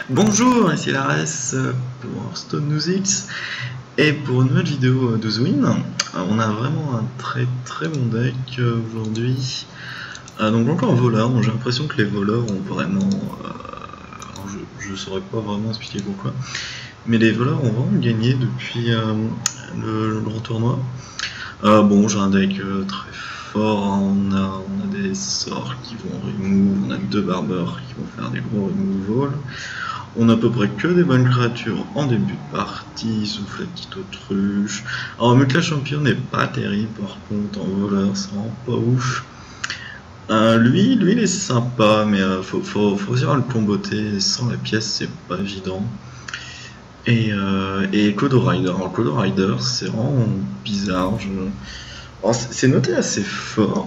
Bonjour, ici Lares pour Hearthstone News X et pour une nouvelle vidéo de Zwin. On a vraiment un très bon deck aujourd'hui. Donc encore un voleur, j'ai l'impression que les voleurs ont vraiment... je saurais pas vraiment expliquer pourquoi, mais les voleurs ont vraiment gagné depuis le grand tournoi. Bon, j'ai un deck très fort, hein. On a des sorts qui vont remove, on a deux barbeurs qui vont faire des gros removal. On a à peu près que des bonnes créatures en début de partie, sauf la petite autruche. Alors Mutla Champion n'est pas terrible par contre en voleur, c'est vraiment pas ouf. Lui il est sympa, mais faut réussir à le comboter, sans la pièce c'est pas évident. Et Kodo Rider. Alors Kodo Rider c'est vraiment bizarre. C'est noté assez fort.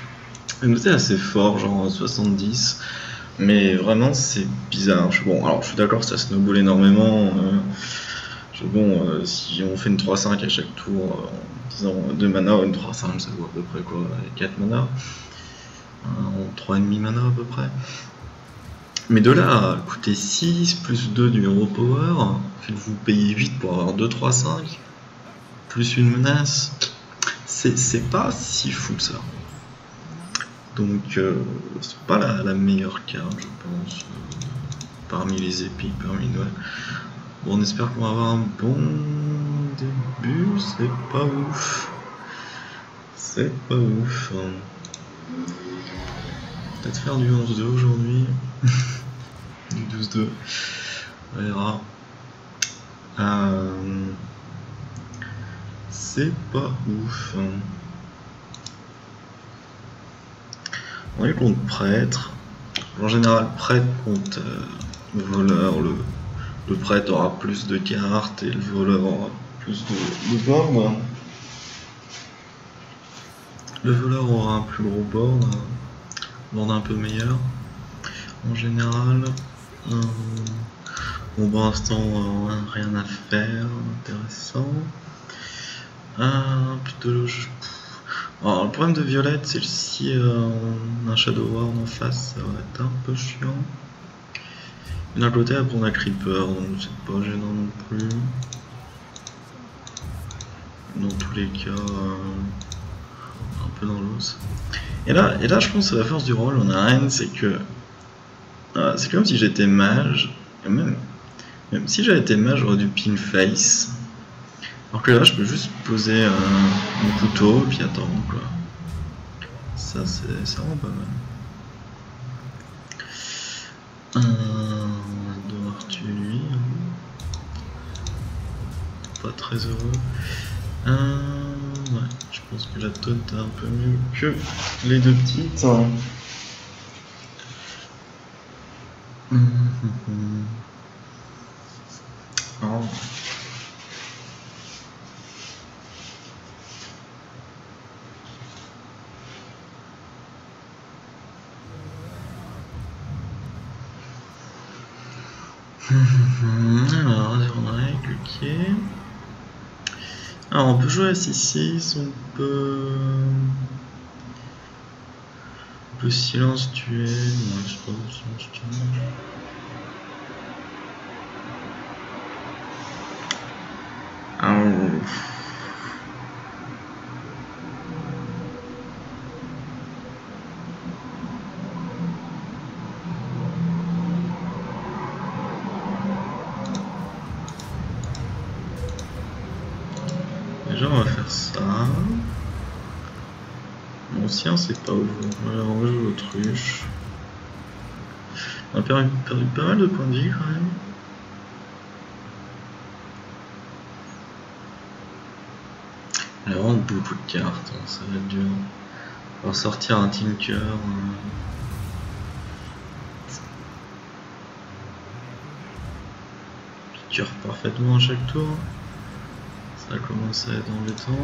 Genre 70. Mais vraiment c'est bizarre. Bon, alors je suis d'accord, ça snowball énormément. Si on fait une 3-5 à chaque tour en disant 2 mana, une 3-5 ça vaut à peu près quoi, 4 mana, 3,5 mana à peu près. Mais de là à coûter 6 plus 2 du hero power, vous payez 8 pour avoir 2-3-5 plus une menace, c'est pas si fou que ça. Donc c'est pas la meilleure carte je pense, parmi les épiques, parmi Noël. Bon, on espère qu'on va avoir un bon début, c'est pas ouf. C'est pas ouf. Peut-être faire du 11-2 aujourd'hui. Du 12-2. On verra. C'est pas ouf. On est contre prêtre. En général, prêtre contre voleur. Le prêtre aura plus de cartes et le voleur aura plus de board. Le voleur aura un plus gros board, un peu meilleur. En général, bon, pour l'instant, rien à faire intéressant. Plutôt alors, le problème de Violette, c'est que si on a un Shadow Ward en face, ça va être un peu chiant. D'un côté, après on a Creeper, donc c'est pas gênant non plus. Dans tous les cas, un peu dans l'os. Et là, je pense que la force du rôle, on a rien, c'est que c'est comme si j'étais mage, et même si j'avais été mage, j'aurais du pin face. Alors que là, je peux juste poser mon couteau et puis attendre quoi. Ça, c'est vraiment pas mal. On va devoir tuer lui. Pas très heureux. Ouais, je pense que la taunt est un peu mieux que les deux petites. Oh. Alors, on a cliqué. Alors, on peut jouer à 6-6, on peut silence tuer. Non, je sais pas, silence tuer. Déjà on va faire ça. Mon sien c'est pas ouf. Voilà, on va jouer l'autruche. On a perdu pas mal de points de vie quand même. Il y a vraiment beaucoup de cartes, hein, ça va être dur. On va sortir un Tinker. Qui cure parfaitement à chaque tour. Ça commence à être embêtant.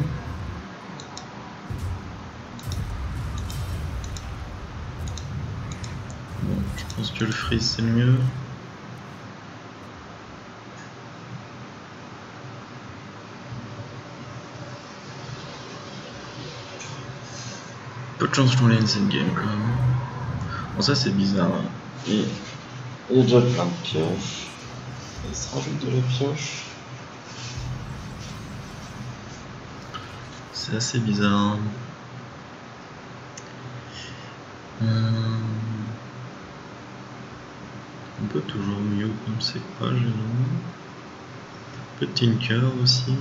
Bon, je pense que le freeze c'est le mieux. Peu de chance qu'on l'ait une game quand même. Bon, ça c'est bizarre. Hein. Il y a déjà plein de pioches. Il se rajoute de la pioche. C'est assez bizarre. On peut toujours mieux comme c'est pas gênant. Un peu de Tinker aussi.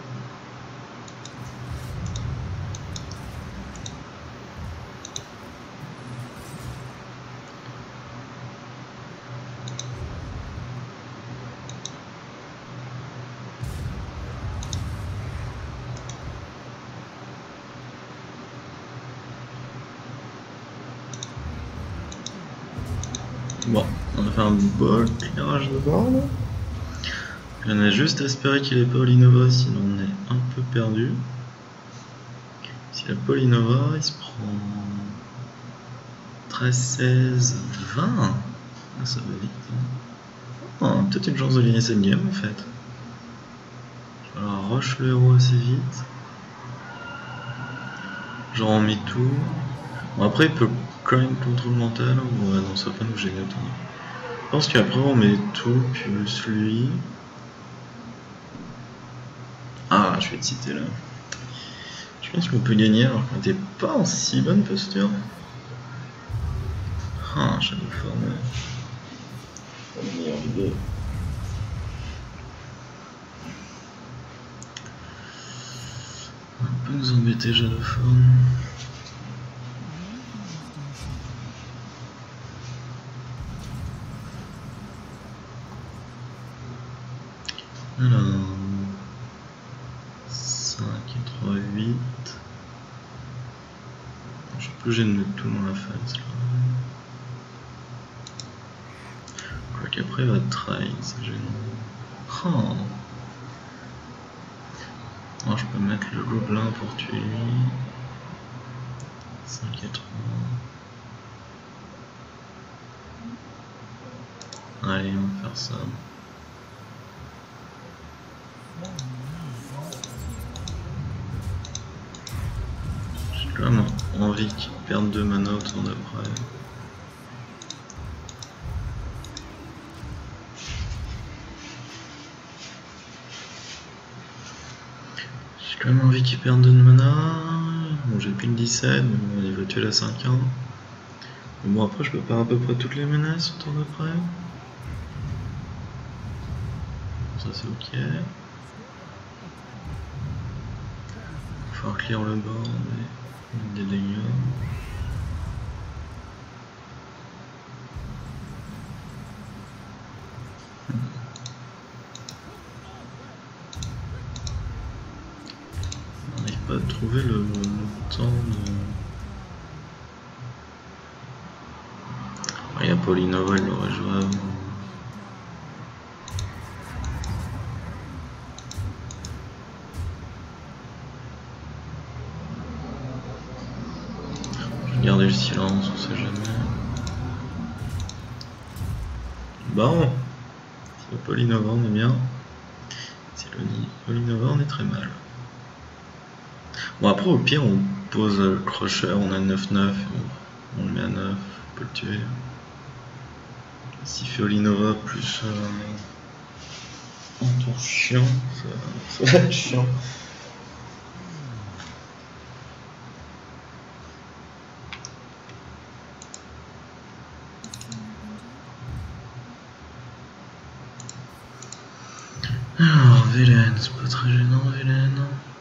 Bon, on a fait un beau éclairage de bord là. On a juste à espérer qu'il ait pas Polinova, sinon on est un peu perdu. S'il a Polinova, il se prend 13, 16, 20. Ah, ça va vite. Hein. Oh, peut-être une chance de gagner cette game en fait. Je vais alors rush le héros assez vite. Genre en mi-tour. Bon, après il peut quand même contrôle mental. Ouais, non, ça va pas nous gêner autant. Je pense qu'après on met tout plus lui. Ah, je vais te citer là. Je pense qu'on peut gagner alors qu'on n'était pas en si bonne posture. Ah, Shadow Form. Pas la meilleure idée. On peut nous embêter, Shadow Form. Alors, 5 et 3, 8. Je suis plus obligé de mettre tout dans la phase là. Quoi qu'après il va try, c'est gênant. Oh. Oh, je peux mettre le gobelin pour tuer lui. 5 et 3. Allez, on va faire ça. J'ai quand même envie qu'il perde 2 mana au tour d'après. J'ai quand même envie qu'il perde 2 mana. Bon, j'ai plus le 17, mais bon, il va tuer la 5-1. Mais bon, après, je peux faire à peu près toutes les menaces au tour d'après. Ça, c'est ok. Il va falloir clear le board et des dégâts. On n'arrive pas à trouver le temps de... Il y a Polinova, il l'aurait joué avant. Je vais garder le silence, on sait jamais. Bon, si Polinova on est bien. Si Polinova on est très mal. Bon après au pire on pose le crusher, on a 9-9, on le met à 9, on peut le tuer. Si Polinova plus un tour chiant, ça va être chiant. Alors, Velen, c'est pas très gênant, Velen.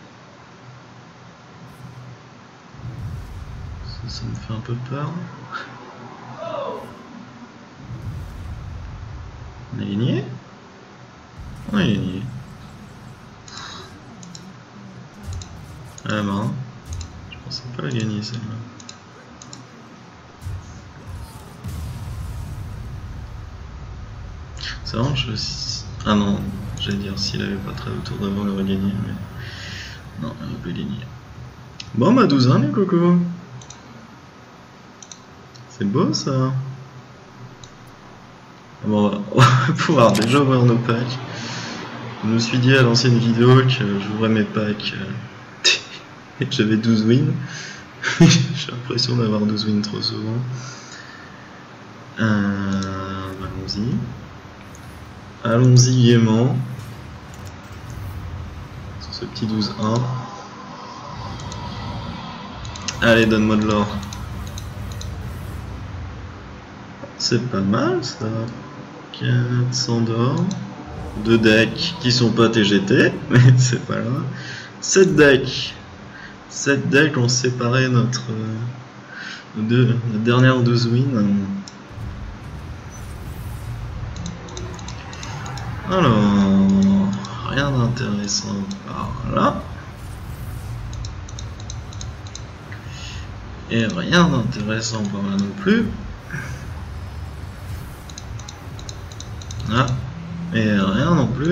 Ça me fait un peu peur. On est aligné? On est aligné. À la main. Je pensais pas la gagner celle-là. C'est vraiment ah non, j'allais dire s'il avait pas très autour d'avant, il aurait gagné, mais non, il aurait pas gagné. Bon bah 12-1 les cocos. C'est beau ça. Bon, on va pouvoir déjà ouvrir nos packs. Je me suis dit à l'ancienne vidéo que j'ouvrais mes packs et que j'avais 12 wins. J'ai l'impression d'avoir 12 wins trop souvent. Allons-y. allons-y. Allons-y gaiement. Sur ce petit 12-1. Allez, donne-moi de l'or. C'est pas mal ça. 400 d'or. 2 decks qui sont pas TGT, mais c'est pas grave. 7 decks. 7 decks ont séparé notre dernière 12 wins. Alors, rien d'intéressant par là. Et rien d'intéressant par là non plus. Ah, et rien non plus.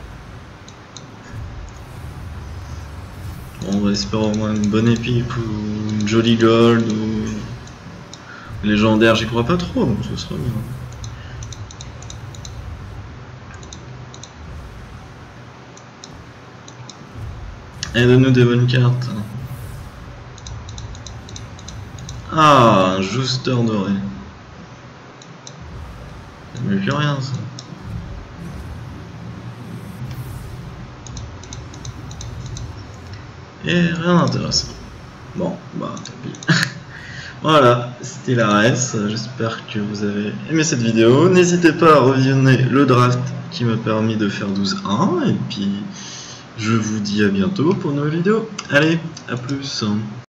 Bon, on va espérer au moins une bonne épique ou une jolie gold ou légendaire, j'y crois pas trop, donc ce sera bien. Et donne-nous des bonnes cartes. Ah, un Jouster doré. C'est mieux que rien ça. Et rien d'intéressant. Bon, bah tant pis. Voilà, c'était la RS. J'espère que vous avez aimé cette vidéo. N'hésitez pas à revisionner le draft qui m'a permis de faire 12-1. Et puis, je vous dis à bientôt pour une nouvelle vidéo. Allez, à plus.